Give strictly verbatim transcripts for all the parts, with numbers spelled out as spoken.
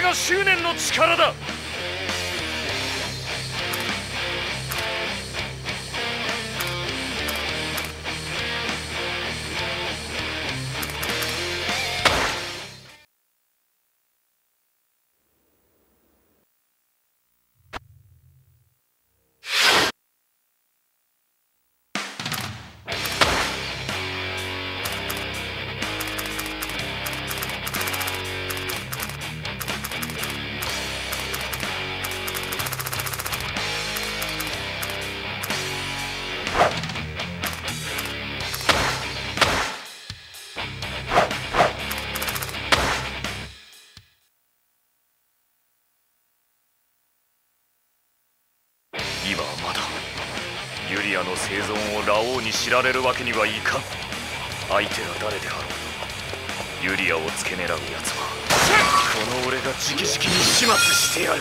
が執念の力だ。今はまだユリアの生存をラオウに知られるわけにはいかん。相手が誰であろうユリアを付け狙う奴はこの俺が直々に始末してやる。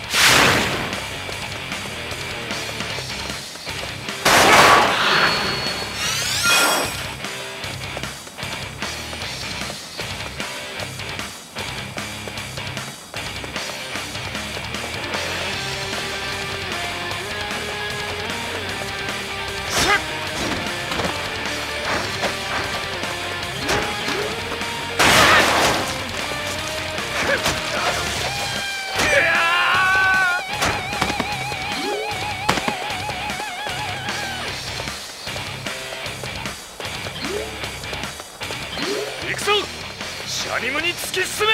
シャニムに突き進め。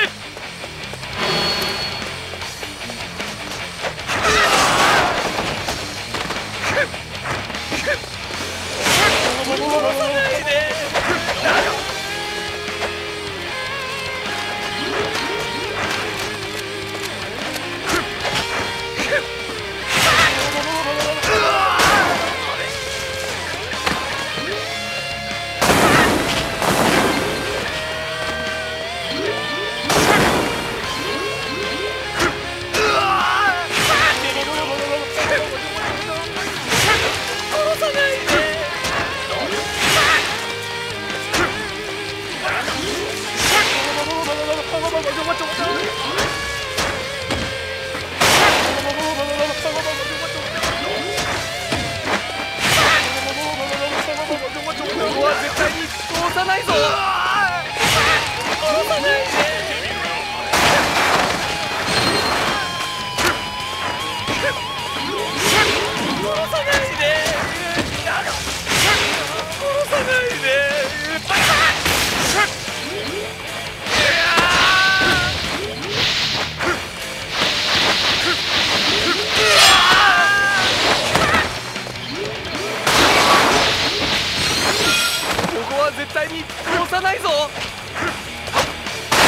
絶対に殺さないぞ。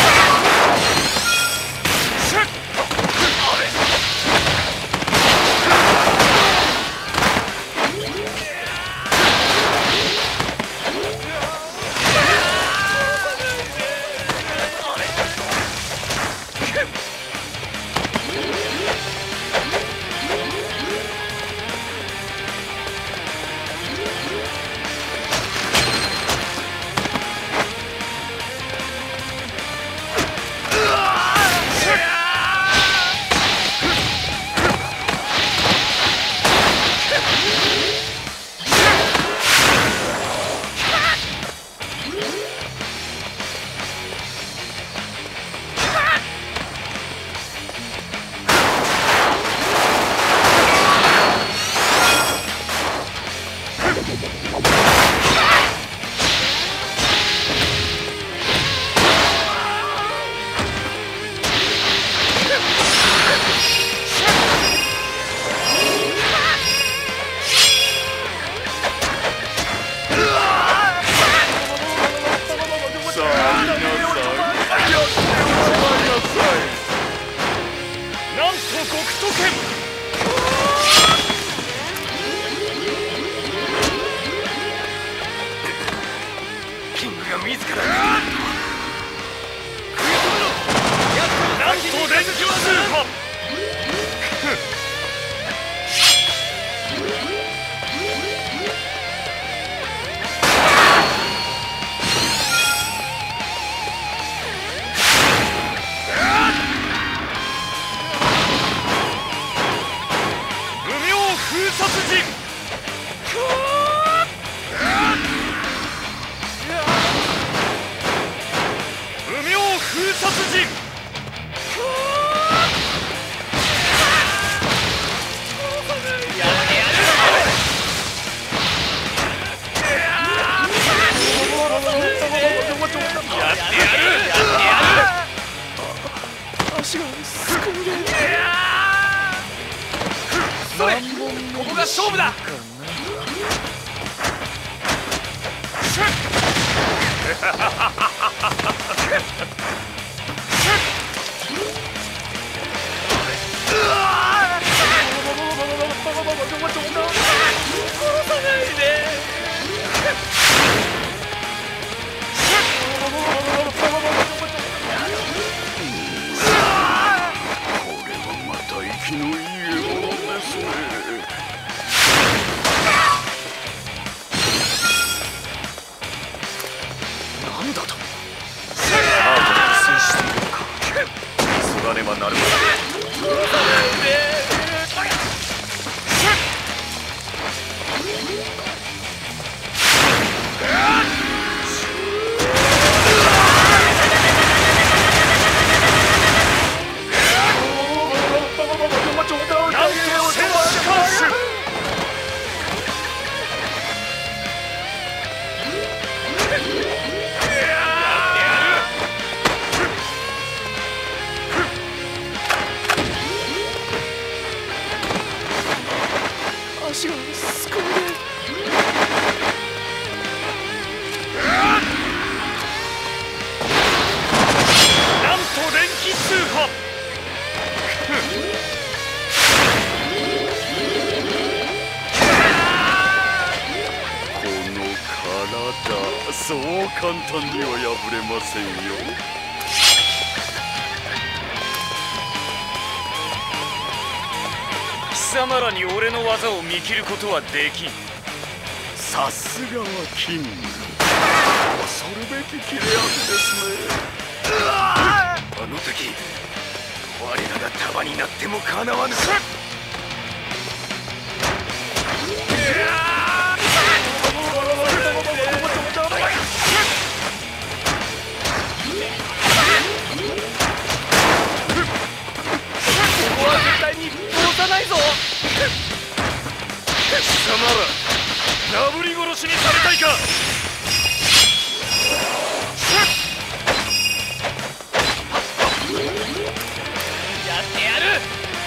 封殺陣。無名封殺陣。やってやる。やってやる。足がすくんで。それ、ここが勝負だ。なんだと。ハートに苦戦しているのか。急がねばなるまい。足がすくんで。なんと連気通波。この体、そう簡単には破れませんよ。貴様らに俺の技を見切ることはできん。さすがはキング。恐るべき切れ味ですね。あの時我らが束になってもかなわぬ。ここは絶対に通さないぞ。貴様ら、なぶり殺しにされたいか。やってやる。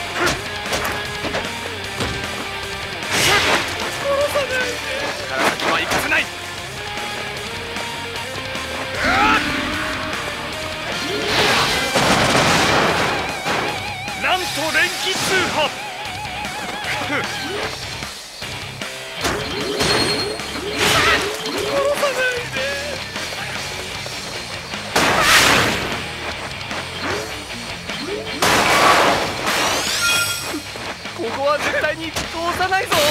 殺さないで。力先は行かせない。なんと連気通波。ここは絶対に通さないぞ。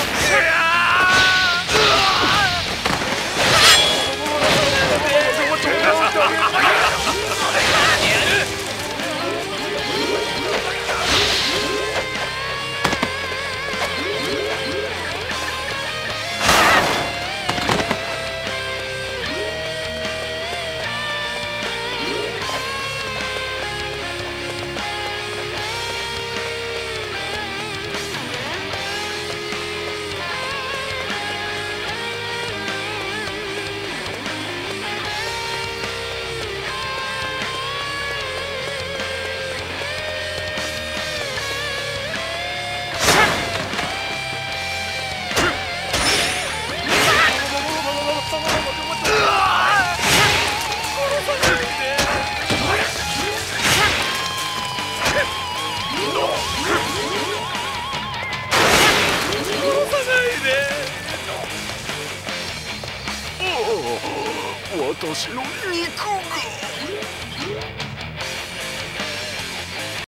私の肉が。